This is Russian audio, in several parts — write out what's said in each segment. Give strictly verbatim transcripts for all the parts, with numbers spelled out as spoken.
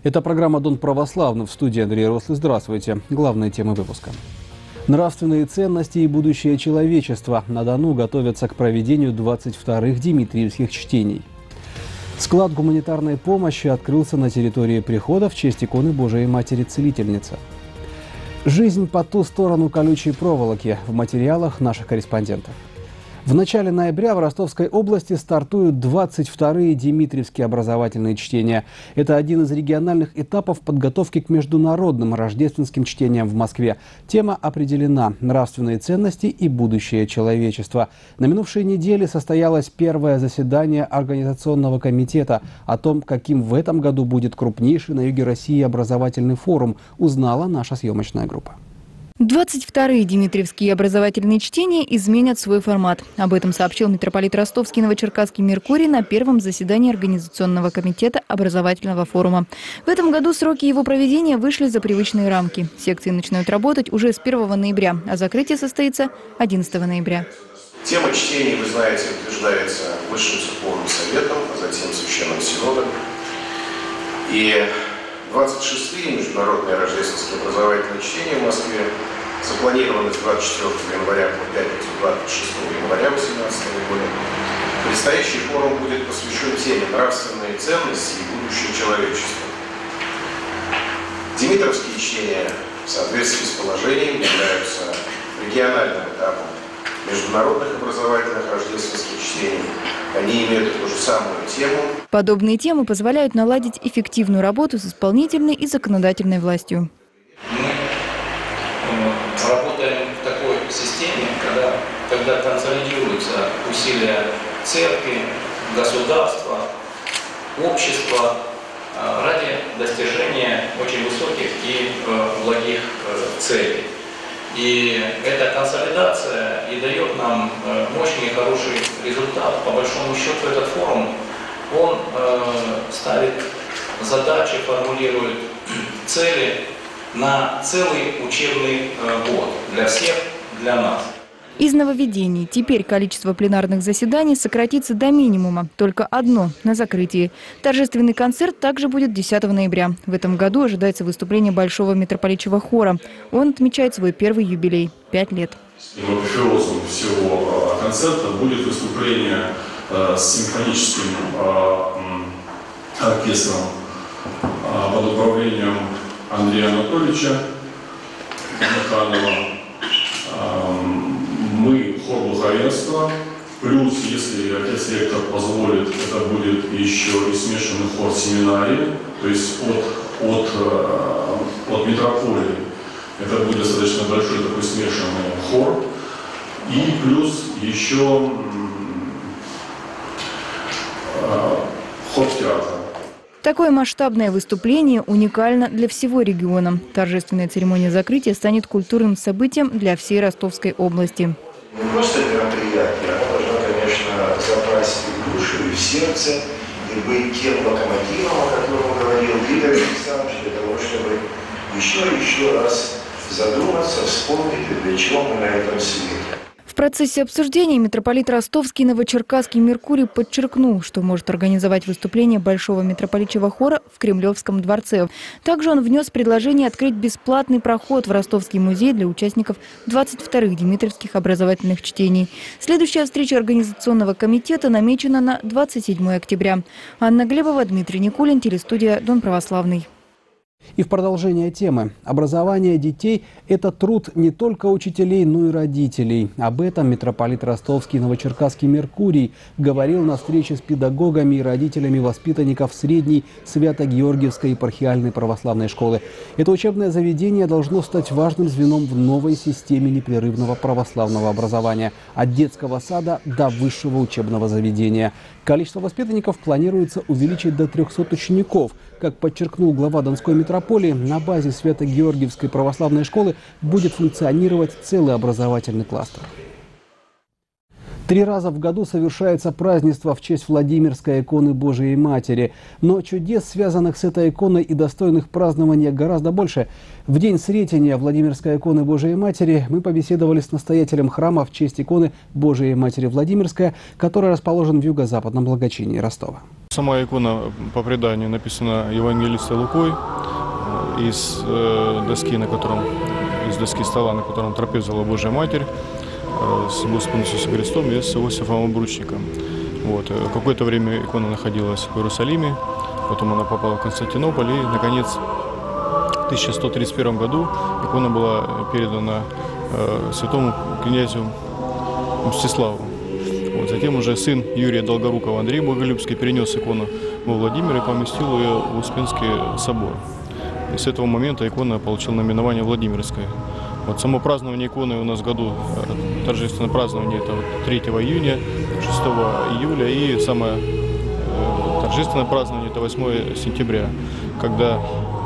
Это программа «Дон православный», в студии Андрей Рослый. Здравствуйте. Главные темы выпуска. Нравственные ценности и будущее человечества. На Дону готовятся к проведению двадцать вторых Димитриевских чтений. Склад гуманитарной помощи открылся на территории прихода в честь иконы Божией Матери-Целительницы. Жизнь по ту сторону колючей проволоки в материалах наших корреспондентов. В начале ноября в Ростовской области стартуют двадцать вторые Димитриевские образовательные чтения. Это один из региональных этапов подготовки к международным рождественским чтениям в Москве. Тема определена – нравственные ценности и будущее человечества. На минувшей неделе состоялось первое заседание Организационного комитета. О том, каким в этом году будет крупнейший на юге России образовательный форум, узнала наша съемочная группа. двадцать вторые Димитриевские образовательные чтения изменят свой формат. Об этом сообщил митрополит Ростовский Новочеркасский Меркурий на первом заседании Организационного комитета образовательного форума. В этом году сроки его проведения вышли за привычные рамки. Секции начинают работать уже с первого ноября, а закрытие состоится одиннадцатого ноября. Тема чтений, вы знаете, утверждается Высшим Церковным Советом, а затем Священным Синодом. И двадцать шестые международные рождественские образовательные чтения в Москве запланированы с двадцать четвёртого января по пятницу двадцать шестого января две тысячи восемнадцатого года. Предстоящий форум будет посвящен теме «Нравственные ценности и будущее человечества». Димитровские чтения в соответствии с положением являются региональным этапом международных образовательных рождественских чтений. Они имеют ту же самую тему. Подобные темы позволяют наладить эффективную работу с исполнительной и законодательной властью. Мы работаем в такой системе, когда, когда консолидируются усилия церкви, государства, общества ради достижения очень высоких и благих целей. И эта консолидация и дает нам мощный и хороший результат. По большому счету этот форум, он э, ставит задачи, формулирует цели на целый учебный э, год для всех, для нас. Из нововведений теперь количество пленарных заседаний сократится до минимума. Только одно – на закрытии. Торжественный концерт также будет десятого ноября. В этом году ожидается выступление Большого митрополичьего хора. Он отмечает свой первый юбилей – пять лет. Апофеозом всего концерта будет выступление с симфоническим оркестром под управлением Андрея Анатольевича Михайлова. Мы хор духовенства, плюс, если отец-ректор позволит, это будет еще и смешанный хор семинарии, то есть от, от, от метрополии. Это будет достаточно большой такой смешанный хор. И плюс еще хор театра. Такое масштабное выступление уникально для всего региона. Торжественная церемония закрытия станет культурным событием для всей Ростовской области. Не просто мероприятие, оно должно, конечно, запасть в душу и в сердце, и быть тем локомотивом, о котором говорил Игорь Александрович, для того, чтобы еще и еще раз задуматься, вспомнить, для чего мы на этом свете. В процессе обсуждения митрополит Ростовский Новочеркасский Меркурий подчеркнул, что может организовать выступление Большого митрополичьего хора в Кремлевском дворце. Также он внес предложение открыть бесплатный проход в Ростовский музей для участников двадцать вторых Димитриевских образовательных чтений. Следующая встреча Организационного комитета намечена на двадцать седьмое октября. Анна Глебова, Дмитрий Никулин, телестудия «Дон православный». И в продолжение темы. Образование детей – это труд не только учителей, но и родителей. Об этом митрополит Ростовский Новочеркасский Меркурий говорил на встрече с педагогами и родителями воспитанников средней Свято-Георгиевской епархиальной православной школы. Это учебное заведение должно стать важным звеном в новой системе непрерывного православного образования – от детского сада до высшего учебного заведения. Количество воспитанников планируется увеличить до трёхсот учеников. Как подчеркнул глава Донской митрополии, на базе Свято-Георгиевской православной школы будет функционировать целый образовательный кластер. Три раза в году совершается празднество в честь Владимирской иконы Божией Матери. Но чудес, связанных с этой иконой и достойных празднования, гораздо больше. В день Сретения Владимирской иконы Божией Матери мы побеседовали с настоятелем храма в честь иконы Божией Матери Владимирская, который расположен в юго-западном благочинии Ростова. Сама икона по преданию написана евангелистом Лукой из доски, на котором, из доски стола, на котором трапезовала Божья Матерь с Господом Иисусом Христом и с Иосифом Обручником. Вот. Какое-то время икона находилась в Иерусалиме, потом она попала в Константинополь, и, наконец, в тысяча сто тридцать первом году икона была передана э, святому князю Мстиславу. Вот. Затем уже сын Юрия Долгорукова, Андрей Боголюбский, перенес икону во Владимир и поместил ее в Успенский собор. И с этого момента икона получила наименование Владимирская. Вот само празднование иконы у нас в году, торжественное празднование, это третьего июня, шестого июля, и самое торжественное празднование это восьмого сентября, когда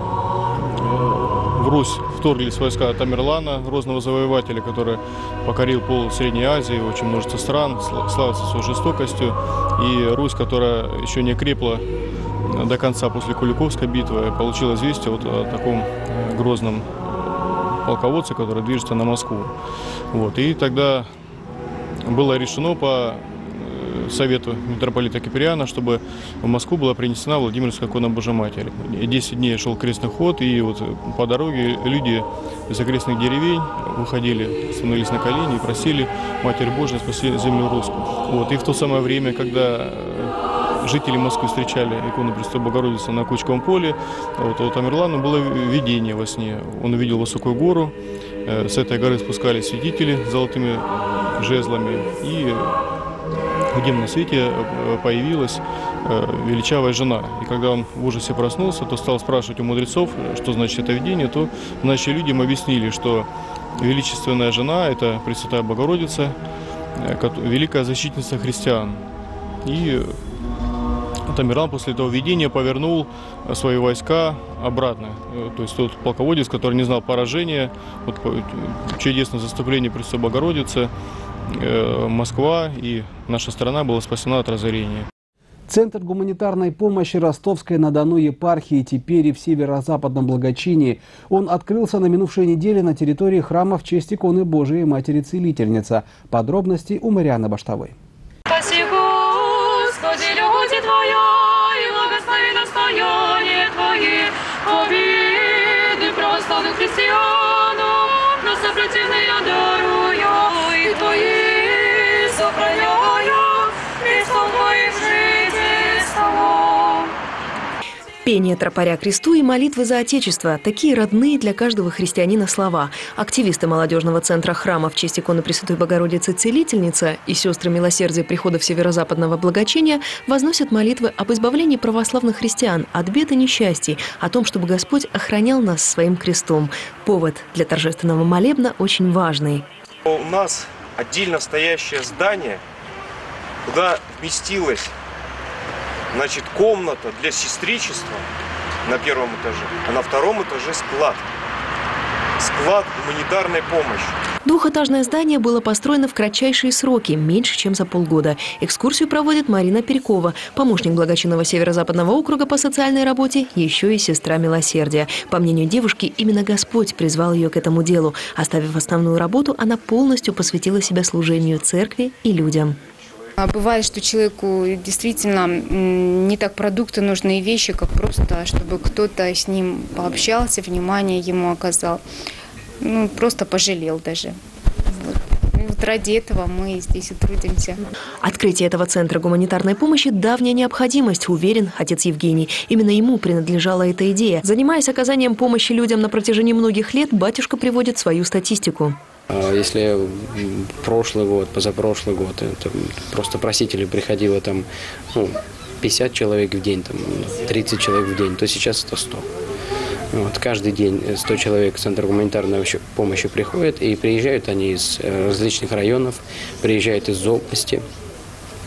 в Русь вторглись войска Тамерлана, грозного завоевателя, который покорил пол Средней Азии, очень множество стран, славится своей жестокостью, и Русь, которая еще не крепла до конца после Куликовской битвы, получила известие вот о таком грозном полководце, который движется на Москву. Вот. И тогда было решено по совету митрополита Киприана, чтобы в Москву была принесена Владимирская икона Божьей Матери. Десять дней шел крестный ход, и вот по дороге люди из окрестных деревень выходили, становились на колени и просили Матерь Божию спаси землю русскую. Вот. И в то самое время, когда жители Москвы встречали икону Пресвятой Богородицы на Кучковом поле, вот, у Тамерлана было видение во сне. Он увидел высокую гору, с этой горы спускались святители с золотыми жезлами, и в дневном свете появилась величавая жена. И когда он в ужасе проснулся, то стал спрашивать у мудрецов, что значит это видение, то значит люди им объяснили, что величественная жена – это Пресвятая Богородица, великая защитница христиан. И Тамерлан после этого видения повернул свои войска обратно. То есть тот полководец, который не знал поражения, вот, чудесное заступление Пресвятой Богородицы, э, Москва и наша страна была спасена от разорения. Центр гуманитарной помощи Ростовской-на-Дону епархии теперь и в северо-западном благочинии. Он открылся на минувшей неделе на территории храма в честь иконы Божией Матери Целительница. Подробности у Марианы Баштовой. Спаси, Господи, люди Твоя, и благослови настояние Твои, обиды православных христианам, но сопротивные дарую, и Твои сохраняю, Христом Твоим жительством. Пение тропаря кресту и молитвы за Отечество – такие родные для каждого христианина слова. Активисты молодежного центра храма в честь иконы Пресвятой Богородицы Целительница и сестры милосердия приходов северо-западного благочиния возносят молитвы об избавлении православных христиан от бед и несчастий, о том, чтобы Господь охранял нас своим крестом. Повод для торжественного молебна очень важный. У нас отдельно стоящее здание, куда вместилось, значит, комната для сестричества на первом этаже, а на втором этаже склад. Склад гуманитарной помощи. Двухэтажное здание было построено в кратчайшие сроки, меньше, чем за полгода. Экскурсию проводит Марина Перекова, помощник благочинного северо-западного округа по социальной работе, еще и сестра милосердия. По мнению девушки, именно Господь призвал ее к этому делу. Оставив основную работу, она полностью посвятила себя служению церкви и людям. Бывает, что человеку действительно не так продукты нужны и вещи, как просто, чтобы кто-то с ним пообщался, внимание ему оказал. Ну, просто пожалел даже. Вот. И вот ради этого мы здесь и трудимся. Открытие этого центра гуманитарной помощи – давняя необходимость, уверен отец Евгений. Именно ему принадлежала эта идея. Занимаясь оказанием помощи людям на протяжении многих лет, батюшка приводит свою статистику. Если прошлый год, позапрошлый год, это просто просителей приходило там, ну, пятьдесят человек в день, там, тридцать человек в день, то сейчас это сто. Вот, каждый день сто человек в Центр гуманитарной помощи приходят, и приезжают они из различных районов, приезжают из области.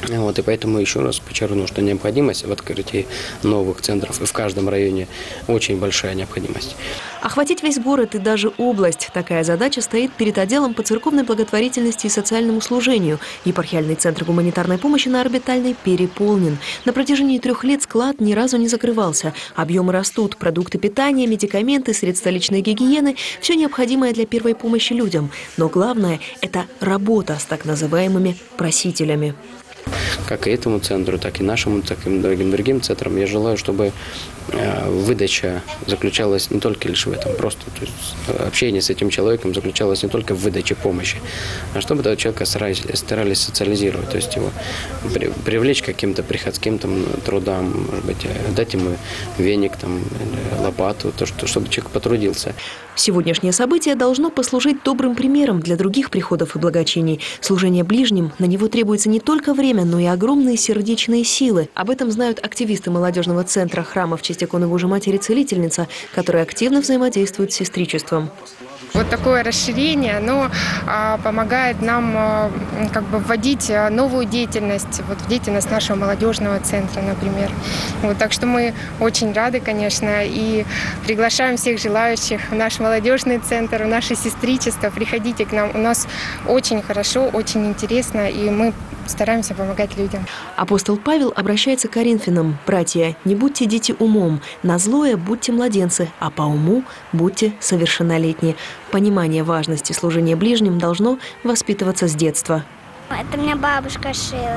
Вот, и поэтому еще раз подчеркну, что необходимость в открытии новых центров и в каждом районе очень большая необходимость. Охватить весь город и даже область – такая задача стоит перед отделом по церковной благотворительности и социальному служению. Епархиальный центр гуманитарной помощи на Орбитальной переполнен. На протяжении трех лет склад ни разу не закрывался. Объемы растут, продукты питания, медикаменты, средства личной гигиены – все необходимое для первой помощи людям. Но главное – это работа с так называемыми просителями. Как и этому центру, так и нашему, так и многим другим центрам. Я желаю, чтобы выдача заключалась не только лишь в этом, просто то есть, общение с этим человеком заключалось не только в выдаче помощи, а чтобы этого человека старались, старались социализировать, то есть его при, привлечь к каким-то приходским там, трудам, может быть, дать ему веник, там, лопату, то, что, чтобы человек потрудился. Сегодняшнее событие должно послужить добрым примером для других приходов и благочиний. Служение ближним, на него требуется не только время, но и огромные сердечные силы. Об этом знают активисты молодежного центра храма в честь иконы Божьей Матери Целительница, которые активно взаимодействуют с сестричеством. Вот такое расширение, оно а, помогает нам а, как бы вводить новую деятельность, вот в деятельность нашего молодежного центра, например. Вот, так что мы очень рады, конечно, и приглашаем всех желающих в наш молодежный центр, в наше сестричество. Приходите к нам, у нас очень хорошо, очень интересно, и мы стараемся помогать людям. Апостол Павел обращается к коринфянам: «Братья, не будьте дети умом, на злое будьте младенцы, а по уму будьте совершеннолетние». Понимание важности служения ближним должно воспитываться с детства. Это меня бабушка шила.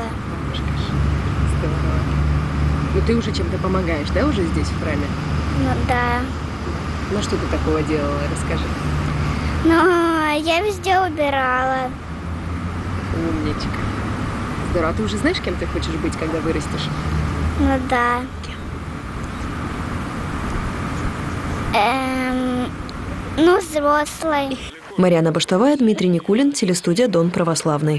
Здорово. Ну ты уже чем-то помогаешь, да, уже здесь, в храме? Ну да. Ну что ты такого делала, расскажи. Ну, я везде убирала. Умничка. Здорово. А ты уже знаешь, кем ты хочешь быть, когда вырастешь? Ну да. Эм, ну, взрослой. Марьяна Баштовая, Дмитрий Никулин, телестудия «Дон Православный».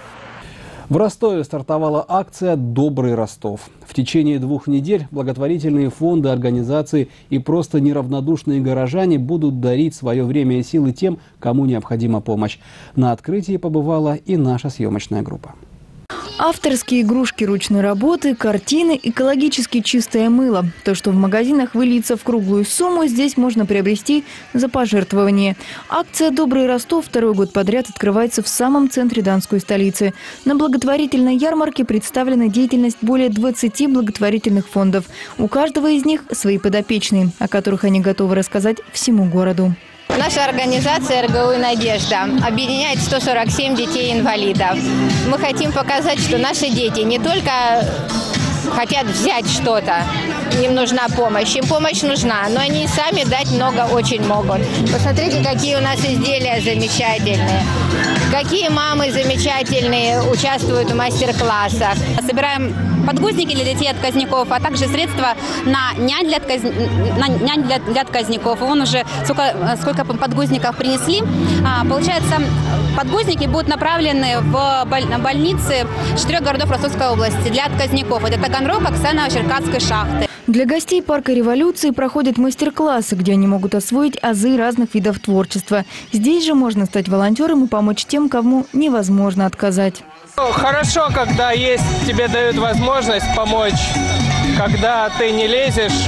В Ростове стартовала акция «Добрый Ростов». В течение двух недель благотворительные фонды, организации и просто неравнодушные горожане будут дарить свое время и силы тем, кому необходима помощь. На открытии побывала и наша съемочная группа. Авторские игрушки ручной работы, картины, экологически чистое мыло. То, что в магазинах выльется в круглую сумму, здесь можно приобрести за пожертвование. Акция «Добрый Ростов» второй год подряд открывается в самом центре донской столицы. На благотворительной ярмарке представлена деятельность более двадцати благотворительных фондов. У каждого из них свои подопечные, о которых они готовы рассказать всему городу. Наша организация эр гэ у «Надежда» объединяет сто сорок семь детей-инвалидов. Мы хотим показать, что наши дети не только хотят взять что-то, им нужна помощь, им помощь нужна, но они сами дать много очень могут. Посмотрите, какие у нас изделия замечательные, какие мамы замечательные участвуют в мастер-классах. Собираем подгузники для детей-отказников, а также средства на нянь для, отказ... на нянь для, для отказников. Вон уже сколько, сколько подгузников принесли. А, получается, подгузники будут направлены в больницы четырех городов Ростовской области для отказников. Это Таганрог, Оксана, Черкасской шахты. Для гостей парка революции проходят мастер-классы, где они могут освоить азы разных видов творчества. Здесь же можно стать волонтером и помочь тем, кому невозможно отказать. Хорошо, когда есть, тебе дают возможность помочь, когда ты не лезешь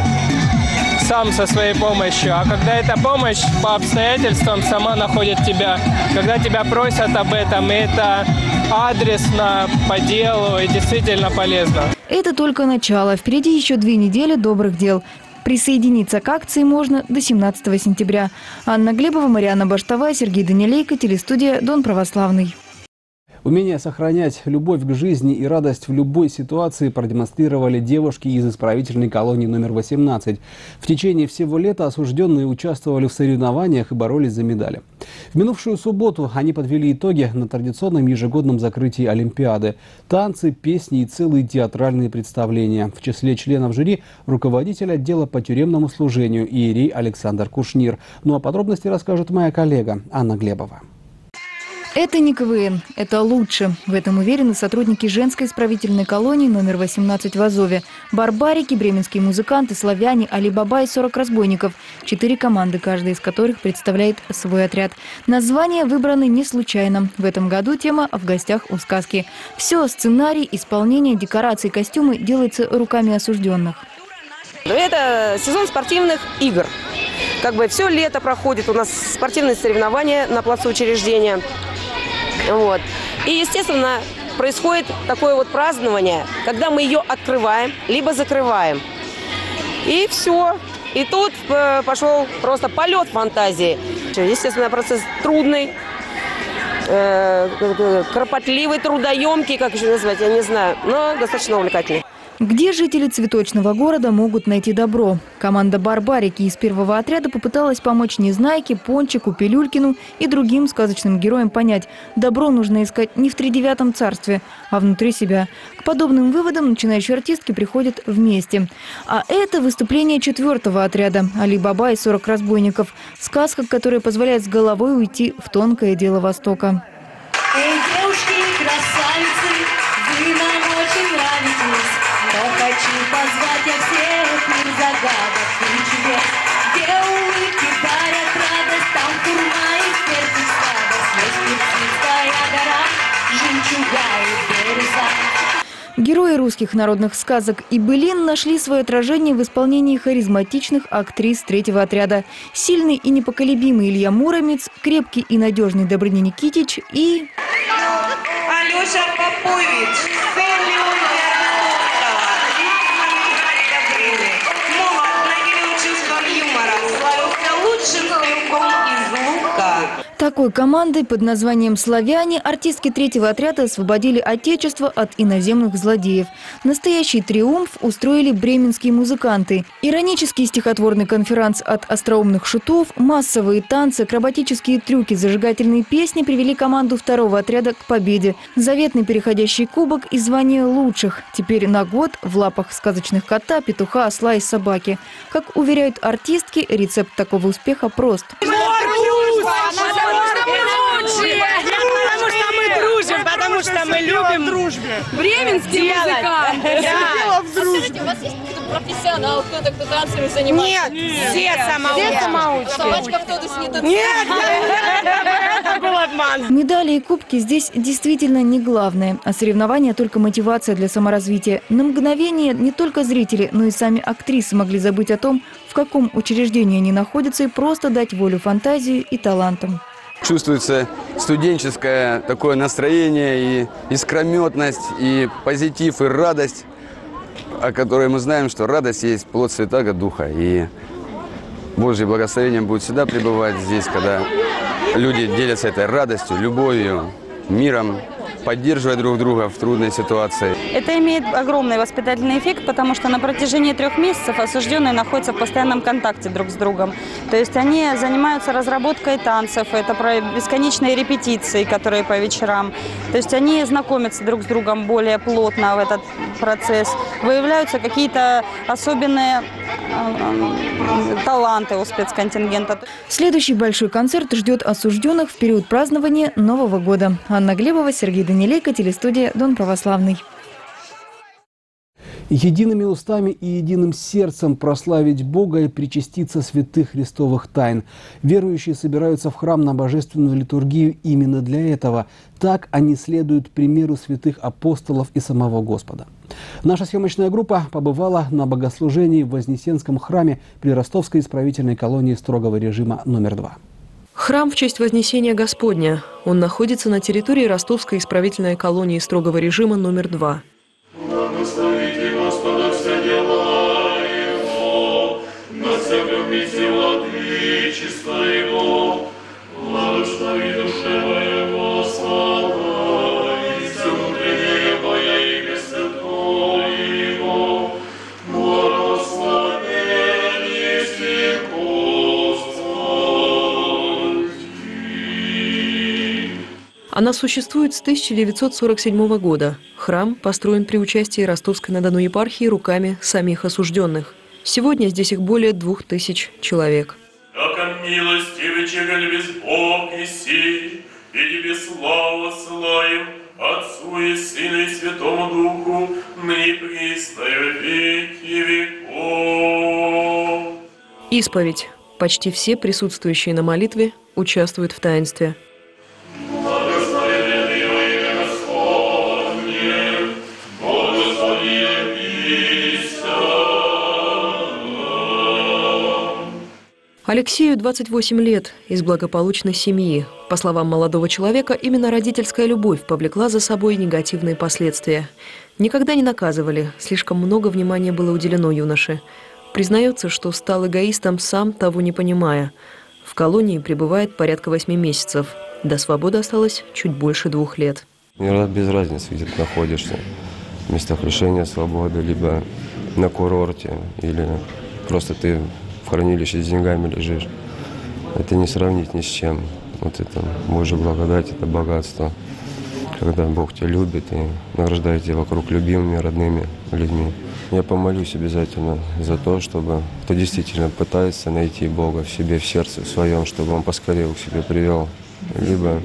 сам со своей помощью, а когда эта помощь по обстоятельствам сама находит тебя, когда тебя просят об этом, и это адресно, по делу и действительно полезно. Это только начало. Впереди еще две недели добрых дел. Присоединиться к акции можно до семнадцатого сентября. Анна Глебова, Марьяна Баштовая, Сергей Данилейко, телестудия «Дон Православный». Умение сохранять любовь к жизни и радость в любой ситуации продемонстрировали девушки из исправительной колонии номер восемнадцать. В течение всего лета осужденные участвовали в соревнованиях и боролись за медали. В минувшую субботу они подвели итоги на традиционном ежегодном закрытии Олимпиады. Танцы, песни и целые театральные представления. В числе членов жюри руководитель отдела по тюремному служению иерей Александр Кушнир. Ну а подробности расскажет моя коллега Анна Глебова. Это не КВН, это лучше. В этом уверены сотрудники женской исправительной колонии номер восемнадцать в Азове. Барбарики, бременские музыканты, славяне, Али-Баба и сорок разбойников. Четыре команды, каждая из которых представляет свой отряд. Названия выбраны не случайно. В этом году тема «В гостях у сказки». Все, сценарий, исполнение, декорации, костюмы делается руками осужденных. Это сезон спортивных игр. Как бы все лето проходит у нас спортивные соревнования на плацу учреждения. Вот. И, естественно, происходит такое вот празднование, когда мы ее открываем, либо закрываем. И все. И тут э, пошел просто полет фантазии. Естественно, процесс трудный, э, кропотливый, трудоемкий, как еще назвать, я не знаю, но достаточно увлекательный. Где жители цветочного города могут найти добро? Команда «Барбарики» из первого отряда попыталась помочь Незнайке, Пончику, Пилюлькину и другим сказочным героям понять, добро нужно искать не в тридевятом царстве, а внутри себя. К подобным выводам начинающие артистки приходят вместе. А это выступление четвертого отряда «Али-Баба и сорок разбойников». Сказка, которая позволяет с головой уйти в тонкое дело Востока. Эй, девушки, красавицы, вы нам очень нравитесь. Но хочу позвать я всех мир загадок и чудес, где улыбки дарят радость, там курма и перцик сладость, есть Персидская гора, жемчуга и береза. Герои русских народных сказок и былин нашли свое отражение в исполнении харизматичных актрис третьего отряда. Сильный и непоколебимый Илья Муромец, крепкий и надежный Добрыня Никитич и... Алеша Попович, сын Леонтия Толстого. Молод, наделен чувством юмора, славился лучшим стрелком из лука. Такой командой под названием «Славяне» артистки третьего отряда освободили Отечество от иноземных злодеев. Настоящий триумф устроили бременские музыканты. Иронический стихотворный конферанс от остроумных шутов, массовые танцы, акробатические трюки, зажигательные песни привели команду второго отряда к победе. Заветный переходящий кубок и звание лучших. Теперь на год в лапах сказочных кота, петуха, осла и собаки. Как уверяют артистки, рецепт такого успеха прост. Потому что мы дружим, потому что мы любим дружбе. Бременские музыканты. Дело в дружбе. Скажите, у вас есть профессионал, кто-то, кто танцами занимается? Нет, все самоучки. Все самоучки. Собачка в тодус не танцует. Нет, это был обман. Медали и кубки здесь действительно не главное, а соревнования только мотивация для саморазвития. На мгновение не только зрители, но и сами актрисы могли забыть о том, в каком учреждении они находятся, и просто дать волю фантазии и талантам. Чувствуется студенческое такое настроение, и искрометность, и позитив, и радость, о которой мы знаем, что радость есть плод Святаго Духа. И Божье благословение будет всегда пребывать здесь, когда люди делятся этой радостью, любовью, миром, поддерживая друг друга в трудной ситуации. Это имеет огромный воспитательный эффект, потому что на протяжении трех месяцев осужденные находятся в постоянном контакте друг с другом. То есть они занимаются разработкой танцев, это про бесконечные репетиции, которые по вечерам. То есть они знакомятся друг с другом более плотно в этот процесс. Выявляются какие-то особенные таланты у спецконтингента. Следующий большой концерт ждет осужденных в период празднования Нового года. Анна Глебова, Сергей Данилейко, телестудия Дон Православный. Едиными устами и единым сердцем прославить Бога и причаститься святых христовых тайн. Верующие собираются в храм на божественную литургию именно для этого. Так они следуют примеру святых апостолов и самого Господа. Наша съемочная группа побывала на богослужении в Вознесенском храме при Ростовской исправительной колонии строгого режима номер два. Храм в честь Вознесения Господня. Он находится на территории Ростовской исправительной колонии строгого режима номер два. Благословите Господа все дела Его, на всяком месте владычества Его, благослови душе моя Господа, и все внутреннее мое имя святое Его, благословен есть Господи. Она существует с тысяча девятьсот сорок седьмого года. Храм построен при участии Ростовской-на-Дону епархии руками самих осужденных. Сегодня здесь их более двух тысяч человек. Яко милостивый, чего без Бог еси, и Тебе славу отсылаем, Отцу и Сыну и Святому Духу, ныне присно и во веки веков. Исповедь. Почти все присутствующие на молитве участвуют в таинстве. Алексею двадцать восемь лет, из благополучной семьи. По словам молодого человека, именно родительская любовь повлекла за собой негативные последствия. Никогда не наказывали, слишком много внимания было уделено юноше. Признается, что стал эгоистом, сам того не понимая. В колонии пребывает порядка восьми месяцев. До свободы осталось чуть больше двух лет. Мне без разницы, где ты находишься. В местах лишения свободы, либо на курорте, или просто ты в хранилище с деньгами лежишь. Это не сравнить ни с чем. Вот это Божья благодать, это богатство. Когда Бог тебя любит и награждает тебя вокруг любимыми, родными людьми. Я помолюсь обязательно за то, чтобы кто действительно пытается найти Бога в себе, в сердце в своем, чтобы Он поскорее к себе привел. Либо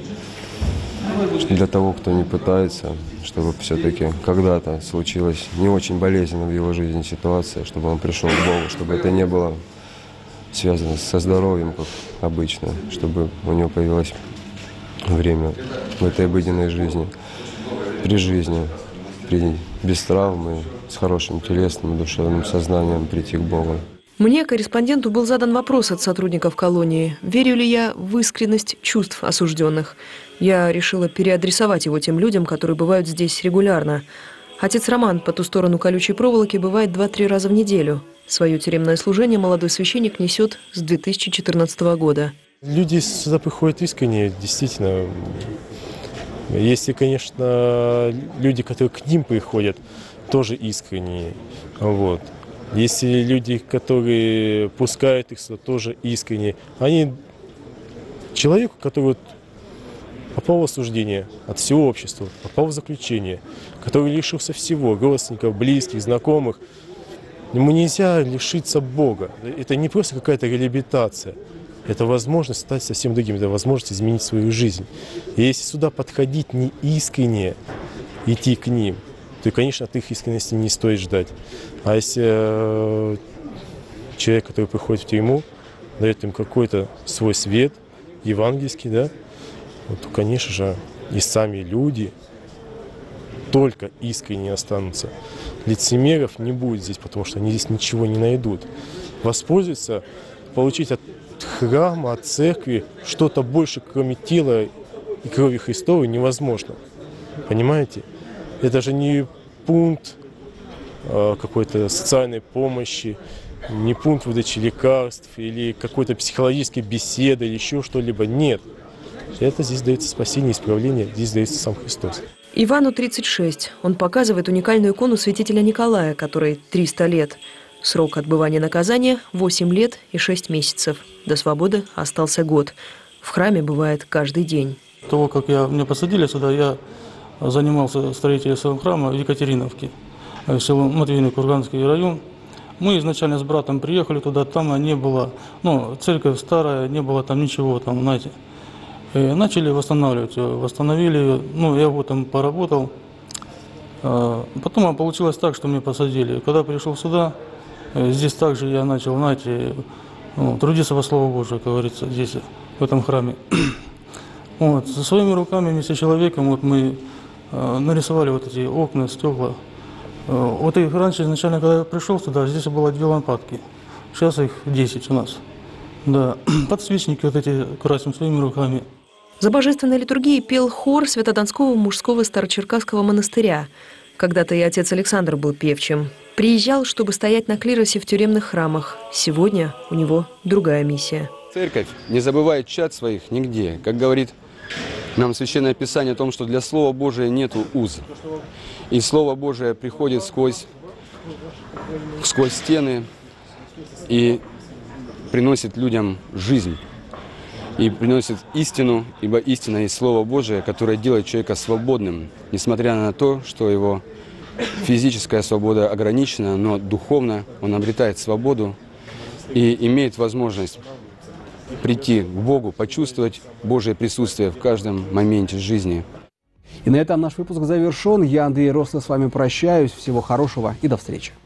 для того, кто не пытается, чтобы все-таки когда-то случилась не очень болезненная в его жизни ситуация, чтобы он пришел к Богу, чтобы это не было связано со здоровьем, как обычно, чтобы у него появилось время в этой обыденной жизни, при жизни, при, без травмы, с хорошим телесным и душевным сознанием прийти к Богу. Мне, корреспонденту, был задан вопрос от сотрудников колонии. Верю ли я в искренность чувств осужденных? Я решила переадресовать его тем людям, которые бывают здесь регулярно. Отец Роман по ту сторону колючей проволоки бывает два-три раза в неделю. Свое тюремное служение молодой священник несет с две тысячи четырнадцатого года. Люди сюда приходят искренне, действительно. Если, конечно, люди, которые к ним приходят, тоже искренние. Вот. Если люди, которые пускают их сюда, тоже искренне. Они человеку, который вот попал в осуждение от всего общества, попал в заключение, который лишился всего, родственников, близких, знакомых, ему нельзя лишиться Бога. Это не просто какая-то реабилитация. Это возможность стать совсем другим, это возможность изменить свою жизнь. И если сюда подходить не искренне, идти к ним, то, конечно, от их искренности не стоит ждать. А если э, человек, который приходит в тюрьму, дает им какой-то свой свет, евангельский, да, вот, то, конечно же, и сами люди только искренне останутся. Лицемеров не будет здесь, потому что они здесь ничего не найдут. Воспользоваться, получить от храма, от церкви что-то больше, кроме тела и крови Христовой, невозможно. Понимаете? Это же не пункт а, какой-то социальной помощи, не пункт выдачи лекарств или какой-то психологической беседы или еще что-либо. Нет. Это здесь дается спасение, исправление, здесь дается сам Христос. Ивану тридцать шесть. Он показывает уникальную икону святителя Николая, которой триста лет. Срок отбывания наказания – восемь лет и шесть месяцев. До свободы остался год. В храме бывает каждый день. До того, как я, меня посадили сюда, я занимался строительством храма в Екатериновке, село Матвейный, Курганский район. Мы изначально с братом приехали туда, там не было, ну, церковь старая, не было там ничего, там, знаете. И начали восстанавливать, восстановили ее, ну, я вот там поработал. Потом получилось так, что меня посадили. Когда пришел сюда, здесь также я начал, знаете, ну, трудиться во Слово Божие, как говорится, здесь, в этом храме. Вот, со своими руками вместе с человеком вот мы э, нарисовали вот эти окна, стекла. Э, вот их раньше, изначально, когда я пришел сюда, здесь было две лампадки. Сейчас их десять у нас. Да, подсвечники вот эти красим своими руками. За божественной литургией пел хор Свято-Донского мужского Старочеркасского монастыря. Когда-то и отец Александр был певчим. Приезжал, чтобы стоять на клиросе в тюремных храмах. Сегодня у него другая миссия. Церковь не забывает чад своих нигде. Как говорит нам Священное Писание о том, что для Слова Божия нету уз. И Слово Божие приходит сквозь, сквозь стены и приносит людям жизнь. И приносит истину, ибо истина есть Слово Божие, которое делает человека свободным, несмотря на то, что его физическая свобода ограничена, но духовно он обретает свободу и имеет возможность прийти к Богу, почувствовать Божие присутствие в каждом моменте жизни. И на этом наш выпуск завершен. Я, Андрей Рослый, с вами прощаюсь. Всего хорошего и до встречи.